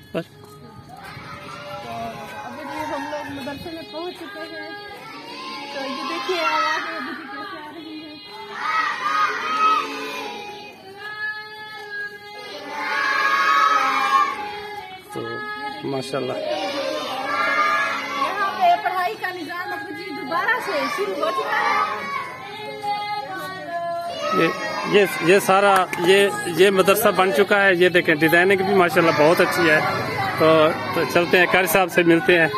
पर। तो अभी भी हम लोग मदरसे में पहुंच चुके हैं। तो ये देखिए आवाज अभी भी कैसे आ रही है। तो माशाल्लाह यहाँ पे पढ़ाई का निजाम अभी जी दोबारा से शुरू हो चुका है। ये सारा ये मदरसा बन चुका है। ये देखें डिजाइनिंग भी माशाल्लाह बहुत अच्छी है। तो चलते हैं कारी साहब से मिलते हैं।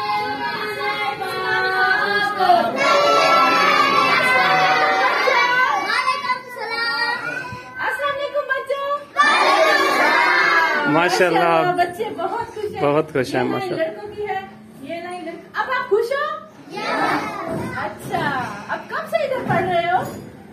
माशाल्लाह बच्चे बहुत खुश हैं माशाल्लाह। लड़कों की है ये नहीं अब आप खुश हो? अच्छा अब कब से इधर पढ़ रहे हो?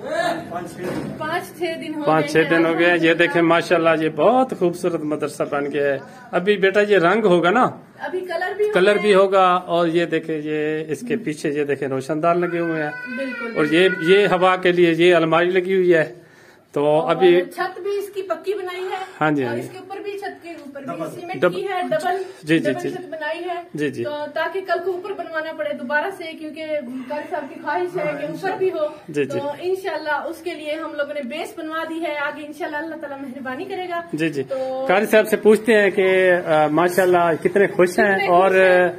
5-6 दिन हो गए। ये देखें माशाल्लाह ये बहुत खूबसूरत मदरसा बन गया है। अभी बेटा ये रंग होगा ना, अभी कलर भी होगा। और ये देखें ये इसके पीछे ये देखें रोशनदान लगे हुए हैं। और ये हवा के लिए ये अलमारी लगी हुई है। तो अभी छत भी इसकी पक्की बनाई है। हाँ जी, और इसके ऊपर भी छत के ऊपर भी सीमेंट की है डबल छत बनाई है। जी तो ताकि कल को ऊपर बनवाना पड़े दोबारा से, क्योंकि कारी साहब की ख्वाहिश है कि ऊपर भी हो। तो इंशाल्लाह उसके लिए हम लोगों ने बेस बनवा दी है। आगे इंशाल्लाह अल्लाह ताला मेहरबानी करेगा। जी तो कारी साहब से पूछते हैं कि माशाल्लाह कितने खुश हैं और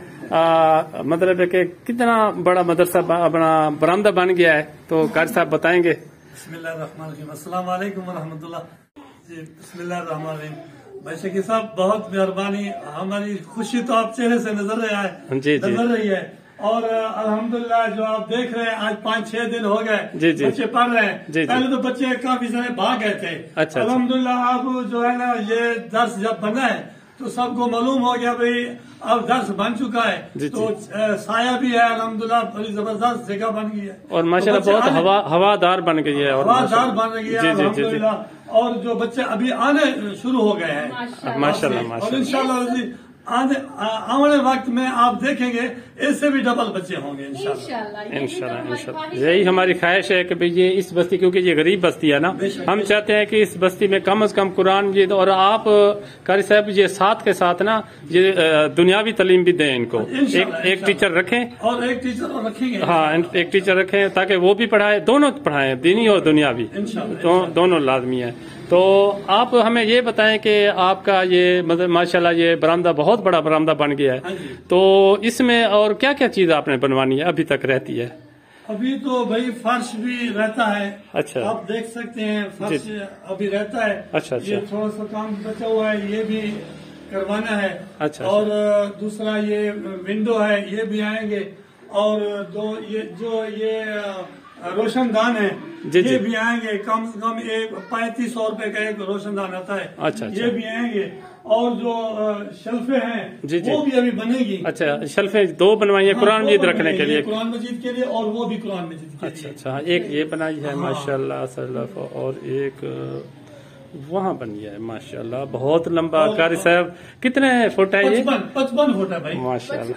मतलब है कि कितना बड़ा मदरसा अपना बरामदा बन गया है। तो कारी साहब बताएंगे। बिस्मिल्लाहिर्रहमानिर्रहीम, अस्सलाम वालेकुम वरहमतुल्लाह। जी बिस्मिल्लाहिर्रहमानिर्रहीम। भाई शकील साहब बहुत मेहरबानी, हमारी खुशी तो आप चेहरे से नजर रहा है नजर रही है। और अल्हम्दुलिल्लाह जो आप देख रहे हैं आज 5-6 दिन हो गए बच्चे पढ़ रहे हैं। पहले तो बच्चे काफी सारे भाग गए थे। अल्हम्दुलिल्लाह अब जो है ना ये दर्स जब बना है तो सबको मालूम हो गया भाई अब दर्स बन चुका है। तो साया भी है अल्हम्दुलिल्लाह, बड़ी जबरदस्त जगह बन गई है। और माशाल्लाह बहुत हवादार बन गई है। हवादार बन गई है अल्हम्दुलिल्लाह। और जो बच्चे अभी आने शुरू हो गए हैं माशाल्लाह। और इंशाल्लाह आने वक्त में आप देखेंगे इससे भी डबल बच्चे होंगे इंशाल्लाह। यही हमारी ख्वाहिश है कि भाई ये इस बस्ती, क्योंकि ये गरीब बस्ती है ना, हम चाहते हैं कि इस बस्ती में कम से कम कुरान मजीद और आप कारी साहब ये साथ के साथ ना ये दुनियावी तालीम भी दें इनको। एक टीचर रखें और एक टीचर रखेंगे। हाँ एक टीचर रखें ताकि वो भी पढ़ाए, दोनों पढ़ाएं, दीनी और दुनियावी दोनों लाजमी है। तो आप हमें ये बताएं कि आपका ये मतलब माशाल्लाह ये बरामदा बहुत बड़ा बरामदा बन गया है। तो इसमें और क्या क्या चीज आपने बनवानी है अभी तक रहती है? अभी तो भाई फर्श भी रहता है। अच्छा आप देख सकते हैं फर्श अभी रहता है। अच्छा ये थोड़ा सा काम बचा हुआ है, ये भी करवाना है। अच्छा और दूसरा ये विंडो है ये भी आएंगे। और ये रोशनदान है ये भी आएंगे। कम से कम 3500 रुपए का एक रोशनदान आता है। अच्छा ये भी आएंगे। और जो शेल्फे हैं वो भी अभी बनेगी। अच्छा शेल्फे 2 बनवाई है कुरान मजीद रखने के लिए, कुरान मजीद के लिए, और वो भी कुरान मजीद के लिए। अच्छा एक ये बनाई है माशाल्लाह और एक वहाँ बन गया है माशाल्लाह बहुत लंबा। कारी साहब कितने फुट है ये? 55 फुट है भाई माशाल्लाह।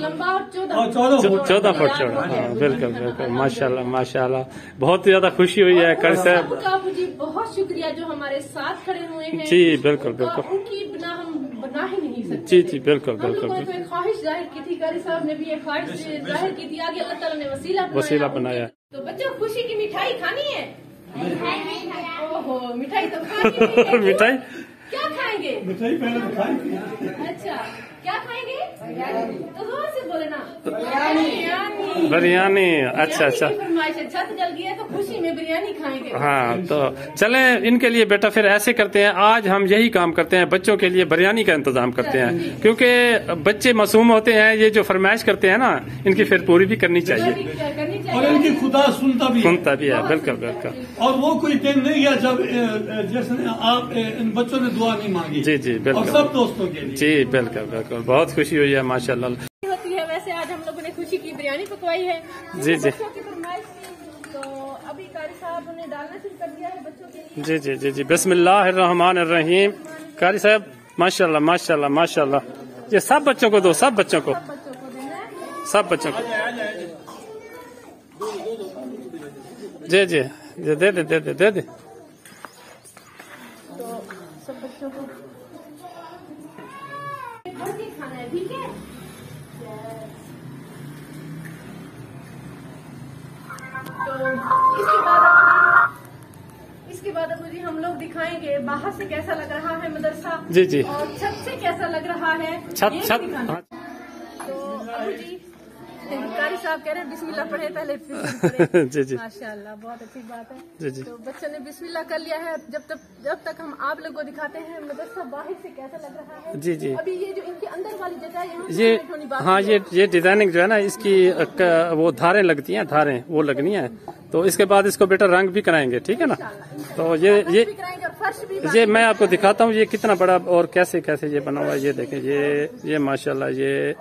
14 फुट चौड़ा। हाँ बिल्कुल माशाल्लाह बहुत ज्यादा खुशी हुई है कारी साहब। जी बहुत शुक्रिया जो हमारे साथ खड़े हुए हैं। जी बिल्कुल उनकी बिना हम बना ही नहीं सकते। जी बिल्कुल ख्वाहिश जाहिर की थी, कारी साहब ने भी एक ख्वाहिश जाहिर की थी, आगे अल्लाह ताला ने वसीला बनाया। तो बच्चों खुशी की मिठाई खानी है? ओहो मिठाई तो खाएंगे। मिठाई क्या खाएंगे? मिठाई पहले तो खाएंगे। अच्छा क्या खाएंगे? तो जोर से बोले ना। बिरयानी। अच्छा छत जल गई है तो खुशी में बिरयानी खाएंगे। हाँ तो चले इनके लिए बेटा फिर ऐसे करते हैं, आज हम यही काम करते हैं, बच्चों के लिए बिरयानी का इंतजाम करते हैं, क्योंकि बच्चे मासूम होते हैं, ये जो फरमाइश करते हैं ना इनकी फिर पूरी भी करनी चाहिए। और इनकी खुदा सुनता भी है बिल्कुल। और वो कोई दिन नहीं गया जब जैसे आप इन बच्चों ने दुआ नहीं मांगी। जी बिल्कुल। और सब दोस्तों के लिए। जी बिल्कुल बहुत खुशी हुई है माशाल्लाह। होती है वैसे आज हम लोगों ने खुशी की बिरयानी पकवाई है। जी तो अभी कारी साहब ने डालना शुरू कर दिया है बच्चों के लिए। जी बिस्मिल्लाहिर्रहमानिर्रहीम। कारी साहब माशाल्लाह ये सब बच्चों को दो, सब बच्चों को जी दे दे। तो सब बच्चों को भर के खाना है, ठीक है। तो इसके बाद अबू जी हम लोग दिखाएंगे बाहर से कैसा लग रहा है मदरसा। जी जी। और छत से कैसा लग रहा है छत। तो अबू जी कारी साहब कह रहे हैं बिस्मिल्लाह पढ़े पहले फिर जी जी। माशाल्लाह, बहुत अच्छी बात है। जी जी। तो बच्चों ने बिस्मिल्लाह कर लिया है। जब तक हम आप लोग को दिखाते हैं मदरसा बाहर से कैसा लग रहा है। जी जी। अभी ये जो इनके अंदर वाली जगह है ये, हाँ ये डिजाइनिंग जो है ना इसकी वो धारें लगती हैं, धारें वो लगनी है। तो इसके बाद इसको बेटा रंग भी कराएंगे, ठीक है ना। तो ये मैं आपको दिखाता हूँ ये कितना बड़ा और कैसे कैसे ये बना हुआ है। ये देखें, ये माशाल्लाह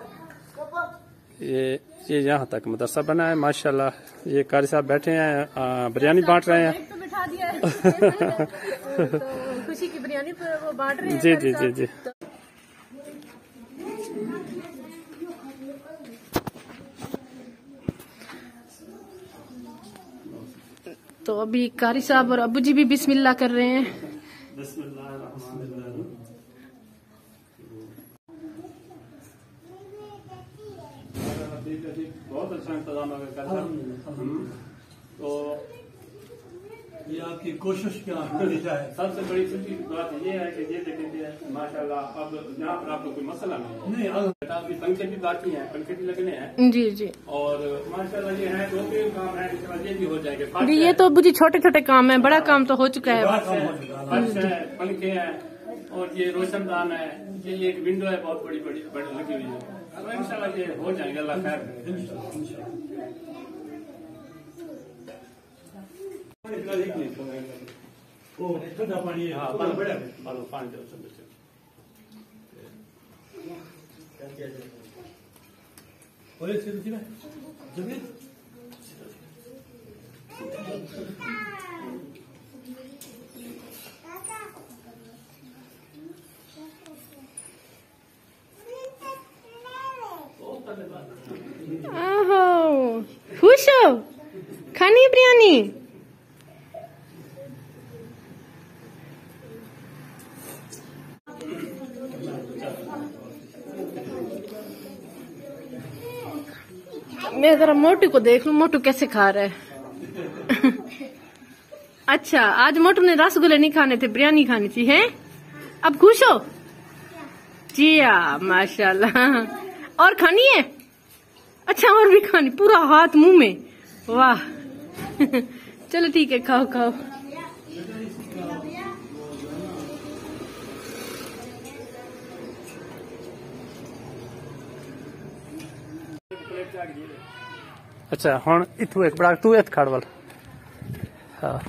ये यहाँ तक मदरसा बना है माशाल्लाह। ये कारी साहब बैठे हैं, बिरयानी बांट रहे हैं। तो बिठा दिया है। तो खुशी की बिरयानी पर वो बांट रहे हैं। जी जी जी जी। तो अभी कारी साहब और अबू जी भी बिस्मिल्लाह कर रहे हैं। बहुत अच्छा इंतजाम तो ये आपकी कोशिश क्या है। सबसे बड़ी खुशी की बात ये है कि ये देखेंगे माशाल्लाह अब यहाँ पर आपको कोई मसला नहीं है। अभी पंखे भी बाकी हैं, पंखे भी लगने हैं। जी जी। और माशाल्लाह ये है दो तीन काम है, इसके बाद ये भी हो जाएंगे। ये तो अबू जी छोटे छोटे काम है, बड़ा काम तो हो चुका है। पंखे हैं और ये रोशनदान है, ये एक विंडो है बहुत बड़ी बड़ी लगी हुई है। अब इंशाल्लाह ये हो जाएंगे, अल्लाह खैर। ठंडा पानी हाँ पानी दो जमीन खुश हो खानी है बिरयानी। मैं जरा मोटू को देख लूं, मोटू कैसे खा रहा है। अच्छा आज मोटू ने रसगुल्ले नहीं खाने थे, बिरयानी खानी थी है। अब खुश हो जी। माशाल्लाह। और खानी है? अच्छा और भी खानी, पूरा हाथ मुंह में, वाह। चलो ठीक है, खाओ खाओ। अच्छा हुण इथू एक बड़ा तू इत खड़ वाल। हाँ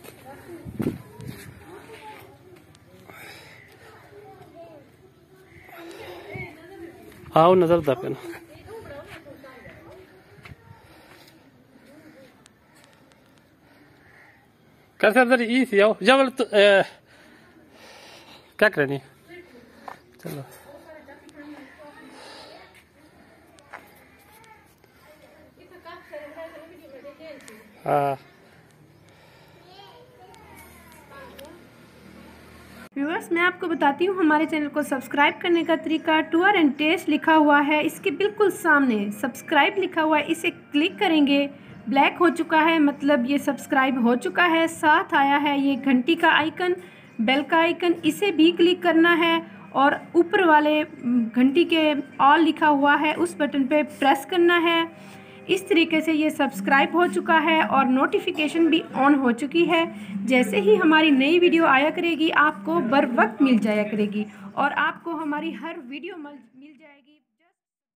आओ नजर दे ना कर सर ई थी आओ जब क्या करनी चलो। हाँ व्यूअर्स मैं आपको बताती हूँ हमारे चैनल को सब्सक्राइब करने का तरीका। टूर एंड टेस्ट लिखा हुआ है, इसके बिल्कुल सामने सब्सक्राइब लिखा हुआ है, इसे क्लिक करेंगे। ब्लैक हो चुका है मतलब ये सब्सक्राइब हो चुका है। साथ आया है ये घंटी का आइकन, बेल का आइकन, इसे भी क्लिक करना है। और ऊपर वाले घंटी के ऑल लिखा हुआ है उस बटन पे प्रेस करना है। इस तरीके से ये सब्सक्राइब हो चुका है और नोटिफिकेशन भी ऑन हो चुकी है। जैसे ही हमारी नई वीडियो आया करेगी आपको बर वक्त मिल जाया करेगी और आपको हमारी हर वीडियो